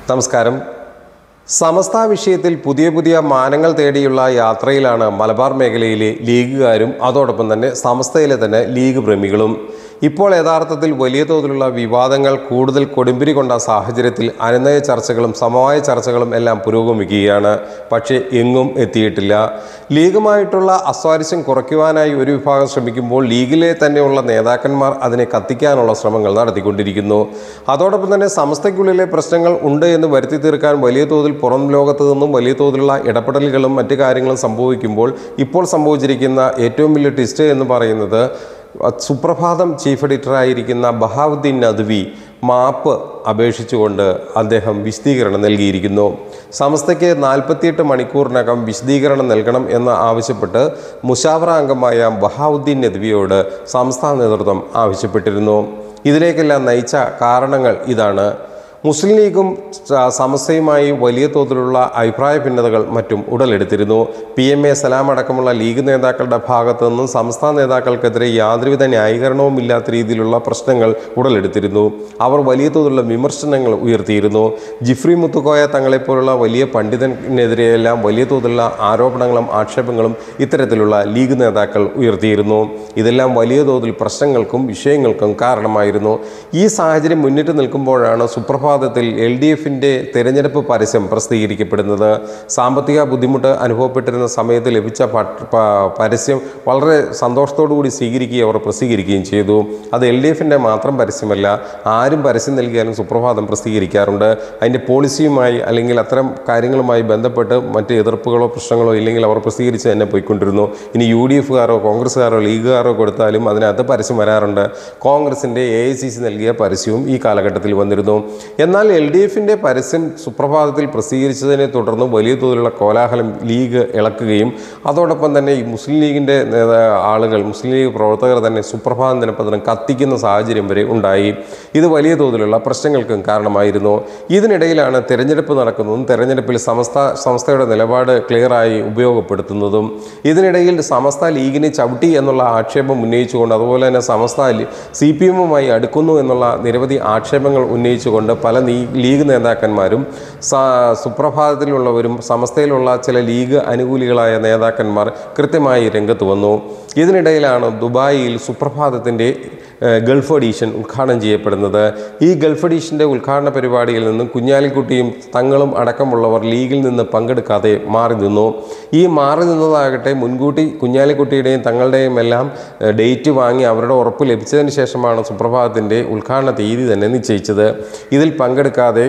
നമസ്കാരം. സമസ്ത വിഷയത്തിൽ പുതിയ മാനങ്ങൾ തേടിയുള്ള യാത്രയിലാണ് മലബാർ മേഖലയിലെ ലീഗുകാരും അതോടൊപ്പം തന്നെ സമസ്തയിലെ തന്നെ ലീഗ് പ്രേമികളും. ഇപ്പോൾ യഥാർത്ഥത്തിൽ വലിയ തോതിലുള്ള വിവാദങ്ങൾ കൂടുതൽ കൊടുമ്പിരി കൊണ്ട സാഹചര്യത്തിൽ അനുനയ ചർച്ചകളും സമവായ ചർച്ചകളും എല്ലാം പുരോഗമിക്കുകയാണ്. പക്ഷേ എങ്ങും എത്തിയിട്ടില്ല. ലീഗുമായിട്ടുള്ള അസ്വാരസ്യം കുറയ്ക്കുവാനായി ഒരു വിഭാഗം ശ്രമിക്കുമ്പോൾ ലീഗിലെ തന്നെയുള്ള നേതാക്കന്മാർ അതിനെ കത്തിക്കാനുള്ള ശ്രമങ്ങൾ നടത്തിക്കൊണ്ടിരിക്കുന്നു. അതോടൊപ്പം തന്നെ സമസ്തയ്ക്കുള്ളിലെ പ്രശ്നങ്ങൾ ഉണ്ട് എന്ന് വരുത്തി തീർക്കാൻ വലിയ തോതിൽ പുറം ലോകത്ത് നിന്നും വലിയ തോതിലുള്ള ഇടപെടലുകളും മറ്റു കാര്യങ്ങളും സംഭവിക്കുമ്പോൾ ഇപ്പോൾ സംഭവിച്ചിരിക്കുന്ന ഏറ്റവും വലിയ ട്വിസ്റ്റ് എന്ന് പറയുന്നത് സുപ്രഭാതം ചീഫ് എഡിറ്ററായിരിക്കുന്ന ബഹാവുദ്ദീൻ നദ്വി മാപ്പ് അപേക്ഷിച്ചുകൊണ്ട് അദ്ദേഹം വിശദീകരണം നൽകിയിരിക്കുന്നു. സമസ്തയ്ക്ക് 48 മണിക്കൂറിനകം വിശദീകരണം നൽകണം എന്ന് ആവശ്യപ്പെട്ട് മുശാവറ അംഗമായ ബഹാവുദ്ദീൻ നദ്വിയോട് സംസ്ഥാന നേതൃത്വം ആവശ്യപ്പെട്ടിരുന്നു. ഇതിലേക്കെല്ലാം നയിച്ച കാരണങ്ങൾ ഇതാണ്. മുസ്ലിം ലീഗും സമസ്തയുമായി വലിയ തോതിലുള്ള അഭിപ്രായ ഭിന്നതകൾ മറ്റും ഉടലെടുത്തിരുന്നു. PMA സലാം അടക്കമുള്ള ലീഗ് നേതാക്കളുടെ ഭാഗത്തു നിന്നും സംസ്ഥാന നേതാക്കൾക്കെതിരെ യാതൊരുവിധ ന്യായീകരണവും ഇല്ലാത്ത രീതിയിലുള്ള പ്രശ്നങ്ങൾ ഉടലെടുത്തിരുന്നു. അവർ വലിയ തോതിലുള്ള വിമർശനങ്ങൾ ഉയർത്തിയിരുന്നു. ജിഫ്രി മുത്തുക്കോയ തങ്ങളെപ്പോലുള്ള വലിയ പണ്ഡിതനെതിരെയെല്ലാം വലിയ തോതിലുള്ള ആരോപണങ്ങളും ആക്ഷേപങ്ങളും ഇത്തരത്തിലുള്ള ലീഗ് നേതാക്കൾ ഉയർത്തിയിരുന്നു. ഇതെല്ലാം വലിയ തോതിൽ പ്രശ്നങ്ങൾക്കും വിഷയങ്ങൾക്കും കാരണമായിരുന്നു. ഈ സാഹചര്യം മുന്നിട്ട് നിൽക്കുമ്പോഴാണ് സുപ്രഭാതത്തിൽ LDFിൻ്റെ തെരഞ്ഞെടുപ്പ് പരസ്യം പ്രസിദ്ധീകരിക്കപ്പെടുന്നത്. സാമ്പത്തിക ബുദ്ധിമുട്ട് അനുഭവപ്പെട്ടിരുന്ന സമയത്ത് ലഭിച്ച പരസ്യം വളരെ സന്തോഷത്തോടു കൂടി സ്വീകരിക്കുകയും അവർ പ്രസിദ്ധീകരിക്കുകയും ചെയ്തു. അത് LDFിൻ്റെ മാത്രം പരസ്യമല്ല, ആരും പരസ്യം നൽകിയാലും സുപ്രഭാതം പ്രസിദ്ധീകരിക്കാറുണ്ട്. അതിൻ്റെ പോളിസിയുമായി അല്ലെങ്കിൽ അത്തരം കാര്യങ്ങളുമായി ബന്ധപ്പെട്ട് മറ്റ് എതിർപ്പുകളോ പ്രശ്നങ്ങളോ ഇല്ലെങ്കിൽ അവർ പ്രസിദ്ധീകരിച്ച് തന്നെ പോയിക്കൊണ്ടിരുന്നു. ഇനി UDFകാരോ കോൺഗ്രസ്സുകാരോ ലീഗുകാരോ കൊടുത്താലും അതിനകത്ത് പരസ്യം വരാറുണ്ട്. കോൺഗ്രസിൻ്റെ AICC നൽകിയ പരസ്യവും ഈ കാലഘട്ടത്തിൽ വന്നിരുന്നു. എന്നാൽ LDFിൻ്റെ പരസ്യം സുപ്രഭാതത്തിൽ പ്രസിദ്ധീകരിച്ചതിനെ തുടർന്ന് വലിയ തോതിലുള്ള കോലാഹലം ലീഗ് ഇളക്കുകയും അതോടൊപ്പം തന്നെ ഈ മുസ്ലിം ലീഗിൻ്റെ ആളുകൾ മുസ്ലിം ലീഗ് പ്രവർത്തകർ തന്നെ സുപ്രഭാതം ദിനപത്രം കത്തിക്കുന്ന സാഹചര്യം വരെ ഉണ്ടായി. ഇത് വലിയ തോതിലുള്ള പ്രശ്നങ്ങൾക്കും കാരണമായിരുന്നു. ഇതിനിടയിലാണ് തെരഞ്ഞെടുപ്പ് നടക്കുന്നതും തെരഞ്ഞെടുപ്പിൽ സംസ്ഥയുടെ നിലപാട് ക്ലിയറായി ഉപയോഗപ്പെടുത്തുന്നതും. ഇതിനിടയിൽ സമസ്ത ലീഗിനെ ചവിട്ടി എന്നുള്ള ആക്ഷേപം ഉന്നയിച്ചുകൊണ്ട് അതുപോലെ തന്നെ സമസ്ത CPMുമായി അടുക്കുന്നു എന്നുള്ള നിരവധി ആക്ഷേപങ്ങൾ ഉന്നയിച്ചുകൊണ്ട് പല ലീഗ് നേതാക്കന്മാരും സുപ്രഭാതത്തിലുള്ളവരും സമസ്തയിലുള്ള ചില ലീഗ് അനുകൂലികളായ നേതാക്കന്മാർ കൃത്യമായി രംഗത്ത് വന്നു. ഇതിനിടയിലാണ് ദുബായിൽ സുപ്രഭാതത്തിൻ്റെ ഗൾഫ് എഡീഷൻ ഉദ്ഘാടനം ചെയ്യപ്പെടുന്നത്. ഈ ഗൾഫ് എഡീഷൻ്റെ ഉദ്ഘാടന പരിപാടിയിൽ നിന്നും കുഞ്ഞാലിക്കുട്ടിയും തങ്ങളും അടക്കമുള്ളവർ ലീഗിൽ നിന്ന് പങ്കെടുക്കാതെ മാറി നിന്നു. ഈ മാറി നിന്നതാകട്ടെ മുൻകൂട്ടി കുഞ്ഞാലിക്കുട്ടിയുടെയും തങ്ങളുടെയും എല്ലാം ഡേറ്റ് വാങ്ങി അവരുടെ ഉറപ്പ് ലഭിച്ചതിന് ശേഷമാണ് സുപ്രഭാതത്തിൻ്റെ ഉദ്ഘാടന തീയതി തന്നെ നിശ്ചയിച്ചത്. ഇതിൽ പങ്കെടുക്കാതെ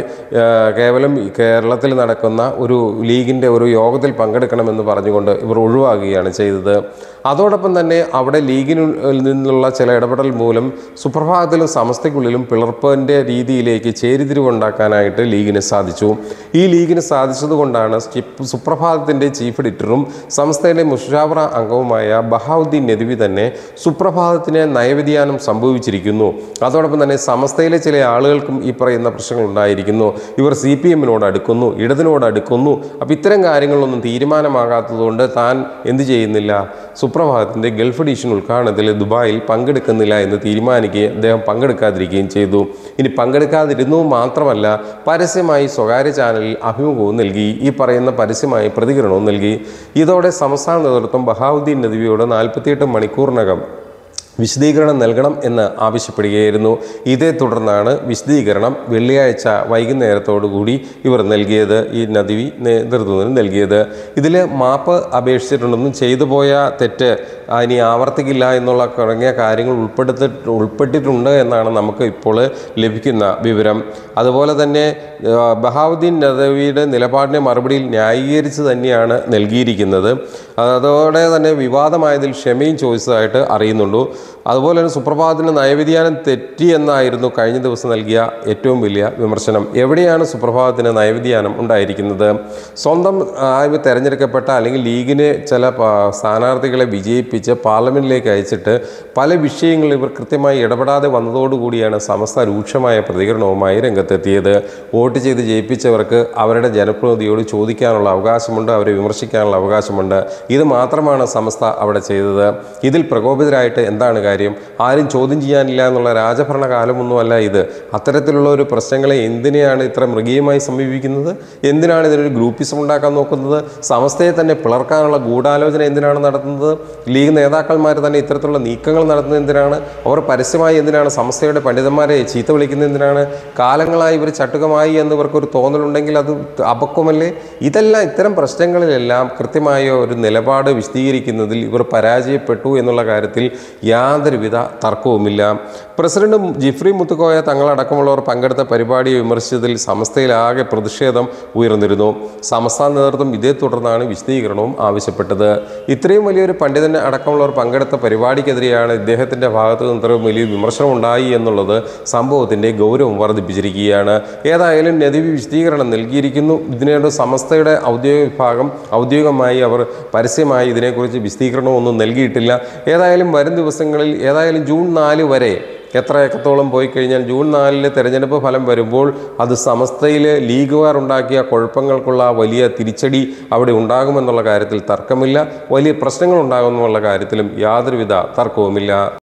കേവലം കേരളത്തിൽ നടക്കുന്ന ഒരു ലീഗിൻ്റെ ഒരു യോഗത്തിൽ പങ്കെടുക്കണമെന്ന് പറഞ്ഞുകൊണ്ട് ഇവർ ഒഴിവാകുകയാണ് ചെയ്തത്. അതോടൊപ്പം തന്നെ അവിടെ ലീഗിൽ നിന്നുള്ള ചില ഇടപെടൽ മൂലം സുപ്രഭാതത്തിലും സമസ്തയ്ക്കുള്ളിലും പിളർപ്പിൻ്റെ രീതിയിലേക്ക് ചേരിതിരിവുണ്ടാക്കാനായിട്ട് ലീഗിന് സാധിച്ചു. ഈ ലീഗിന് സാധിച്ചതുകൊണ്ടാണ് സുപ്രഭാതത്തിൻ്റെ ചീഫ് എഡിറ്ററും സംസ്ഥയിലെ മുഷാവറ അംഗവുമായ ബഹാവുദ്ദീൻ നദ്വി തന്നെ സുപ്രഭാതത്തിന് നയവ്യതിയാനം സംഭവിച്ചിരിക്കുന്നു. അതോടൊപ്പം തന്നെ സമസ്തയിലെ ചില ആളുകൾക്കും ഈ പറയുന്ന പ്രശ്നങ്ങൾ ഉണ്ടായിരിക്കുന്നു. ഇവർ CPMനോട് അടുക്കുന്നു, ഇടതിനോട് അടുക്കുന്നു. അപ്പോൾ ഇത്തരം കാര്യങ്ങളൊന്നും തീരുമാനമാകാത്തതുകൊണ്ട് താൻ എന്തു ചെയ്യുന്നില്ല, സുപ്രഭാതത്തിൻ്റെ ഗൾഫ് എഡീഷൻ ഉദ്ഘാടനത്തിൽ ദുബായിൽ പങ്കെടുക്കുന്നില്ല എന്ന് തീരുമാനിക്കുകയും അദ്ദേഹം പങ്കെടുക്കാതിരിക്കുകയും ചെയ്തു. ഇനി പങ്കെടുക്കാതിരുന്നു മാത്രമല്ല പരസ്യമായി സ്വകാര്യ ചാനലിൽ അഭിമുഖവും നൽകി. ഈ പറയുന്ന പരസ്യമായി പ്രതികരണവും നൽകി. ഇതോടെ സംസ്ഥാന നേതൃത്വം ബഹാവുദ്ദീൻ നദ്വിയോട് 48 മണിക്കൂറിനകം വിശദീകരണം നൽകണം എന്ന് ആവശ്യപ്പെടുകയായിരുന്നു. ഇതേ തുടർന്നാണ് വിശദീകരണം വെള്ളിയാഴ്ച വൈകുന്നേരത്തോടുകൂടി ഇവർ നൽകിയത്. ഈ നദ്വി നേതൃത്വത്തിന് നൽകിയത്. ഇതിൽ മാപ്പ് അപേക്ഷിച്ചിട്ടുണ്ടെന്നും ചെയ്തു പോയ തെറ്റ് ഇനി ആവർത്തിക്കില്ല എന്നുള്ള തുടങ്ങിയ കാര്യങ്ങൾ ഉൾപ്പെട്ടിട്ടുണ്ട് എന്നാണ് നമുക്ക് ഇപ്പോൾ ലഭിക്കുന്ന വിവരം. അതുപോലെ തന്നെ ബഹാവുദ്ദീൻ നദ്വിയുടെ നിലപാടിനെ മറുപടിയിൽ ന്യായീകരിച്ച് തന്നെയാണ് നൽകിയിരിക്കുന്നത്. അതോടെ തന്നെ വിവാദമായതിൽ ക്ഷമയും ചോദിച്ചതായിട്ട് അറിയുന്നുള്ളൂ. അതുപോലെ തന്നെ സുപ്രഭാതത്തിന് നയവ്യതിയാനം തെറ്റി എന്നായിരുന്നു കഴിഞ്ഞ ദിവസം നൽകിയ ഏറ്റവും വലിയ വിമർശനം. എവിടെയാണ് സുപ്രഭാതത്തിന് നയവ്യതിയാനം ഉണ്ടായിരിക്കുന്നത്? സ്വന്തം തിരഞ്ഞെടുക്കപ്പെട്ട അല്ലെങ്കിൽ ലീഗിനെ ചില സ്ഥാനാർത്ഥികളെ വിജയിപ്പിച്ച് പാർലമെൻറ്റിലേക്ക് അയച്ചിട്ട് പല വിഷയങ്ങളിൽ ഇവർ കൃത്യമായി ഇടപെടാതെ വന്നതോടുകൂടിയാണ് സമസ്ത രൂക്ഷമായ പ്രതികരണവുമായി രംഗത്തെത്തിയത്. വോട്ട് ചെയ്ത് ജയിപ്പിച്ചവർക്ക് അവരുടെ ജനപ്രതിനിധിയോട് ചോദിക്കാനുള്ള അവകാശമുണ്ട്, അവരെ വിമർശിക്കാനുള്ള അവകാശമുണ്ട്. ഇത് മാത്രമാണ് സമസ്ത അവിടെ ചെയ്തത്. ഇതിൽ പ്രകോപിതരായിട്ട് എന്താണ് കാര്യം? കാര്യം. ആരും ചോദ്യം ചെയ്യാനില്ല എന്നുള്ള രാജഭരണ കാലമൊന്നുമല്ല ഇത്. അത്തരത്തിലുള്ള ഒരു പ്രശ്നങ്ങളെ എന്തിനെയാണ് ഇത്ര മൃഗീയമായി സമീപിക്കുന്നത്? എന്തിനാണ് ഇതിനൊരു ഗ്രൂപ്പിസം ഉണ്ടാക്കാൻ നോക്കുന്നത്? സമസ്തയെ തന്നെ പിളർക്കാനുള്ള ഗൂഢാലോചന എന്തിനാണ് നടത്തുന്നത്? ലീഗ് നേതാക്കന്മാർ തന്നെ ഇത്തരത്തിലുള്ള നീക്കങ്ങൾ നടത്തുന്നത് എന്തിനാണ്? അവർ പരസ്യമായി എന്തിനാണ് സമസ്തയുടെ പണ്ഡിതന്മാരെ ചീത്ത വിളിക്കുന്നത് എന്തിനാണ്? കാലങ്ങളായി ഇവർ ചട്ടുകമായി എന്ന് ഇവർക്കൊരു തോന്നലുണ്ടെങ്കിൽ അത് അപക്വമല്ലേ? ഇത്തരം പ്രശ്നങ്ങളിലെല്ലാം കൃത്യമായ ഒരു നിലപാട് വിശദീകരിക്കുന്നതിൽ ഇവർ പരാജയപ്പെട്ടു എന്നുള്ള കാര്യത്തിൽ യാതൊരുവിധ തർക്കവുമില്ല. പ്രസിഡന്റ് ജിഫ്രി മുത്തുക്കോയ തങ്ങളടക്കമുള്ളവർ പങ്കെടുത്ത പരിപാടിയെ വിമർശിച്ചതിൽ സമസ്തയിലാകെ പ്രതിഷേധം ഉയർന്നിരുന്നു. സംസ്ഥാന നേതൃത്വം ഇതേ തുടർന്നാണ് വിശദീകരണവും ആവശ്യപ്പെട്ടത്. ഇത്രയും വലിയൊരു പണ്ഡിതൻ അടക്കമുള്ളവർ പങ്കെടുത്ത പരിപാടിക്കെതിരെയാണ് ഇദ്ദേഹത്തിൻ്റെ ഭാഗത്ത് നിന്ന് ഇത്രയും വലിയ വിമർശനം ഉണ്ടായി എന്നുള്ളത് സംഭവത്തിൻ്റെ ഗൗരവം വർദ്ധിപ്പിച്ചിരിക്കുകയാണ്. ഏതായാലും നദീവി വിശദീകരണം നൽകിയിരിക്കുന്നു. ഇതിനോട് സമസ്തയുടെ ഔദ്യോഗിക വിഭാഗം ഔദ്യോഗികമായി അവർ പരസ്യമായി ഇതിനെക്കുറിച്ച് വിശദീകരണമൊന്നും നൽകിയിട്ടില്ല. ഏതായാലും വരും ദിവസങ്ങളിൽ ജൂൺ 4 വരെ എത്രത്തോളം പോയി കഴിഞ്ഞാൽ ജൂൺ 4 തെരഞ്ഞെടുപ്പ് ഫലം വരുമ്പോൾ അത് സമസ്തയിൽ ലീഗുകാർ ഉണ്ടാക്കിയ കുഴപ്പങ്ങൾക്കുള്ള വലിയ തിരിച്ചടി അവിടെ ഉണ്ടാകുമെന്നുള്ള കാര്യത്തിൽ തർക്കമില്ല. വലിയ പ്രശ്നങ്ങൾ ഉണ്ടാകുമെന്നുള്ള കാര്യത്തിലും യാതൊരുവിധ തർക്കവുമില്ല.